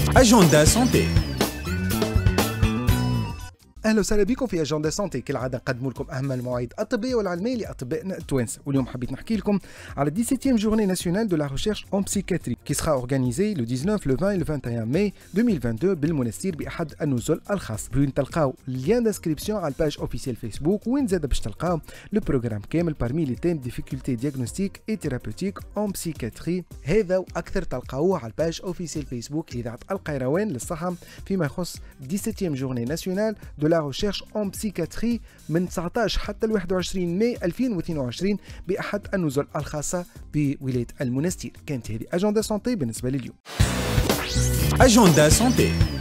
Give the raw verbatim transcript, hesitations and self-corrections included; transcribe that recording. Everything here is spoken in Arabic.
أجندة سونتي. اهلا وسهلا بكم في اجندا سونتي. كالعاده نقدم لكم اهم المواعيد الطبيه والعلميه لاطبائنا التوانسه، واليوم حبيت نحكي لكم على دix-septième journée nationale de la recherche en psychiatrie qui sera organisée le dix-neuf, le vingt et le vingt et un mai deux mille vingt-deux بالمنستير باحد النزل الخاص. وين تلقاو ليان دانسكريبسيون على الباج اوفيسيال فيسبوك، وين زاد باش تلقاو لو بروغرام كامل parmi les thèmes difficultés diagnostiques et thérapeutiques en psychiatrie. هذا واكثر تلقاوه على الباج اوفيسيال فيسبوك اذاعه القيروان للصحه فيما يخص dix-septième journée nationale de la recherche en psychiatrie من تسعطاش حتى ل واحد وعشرين ماي ألفين واثنين وعشرين بأحد النزل الخاصة بولاية المنستير. كانت هذه أجندة سونتي بالنسبة لليوم. أجندة سونتي.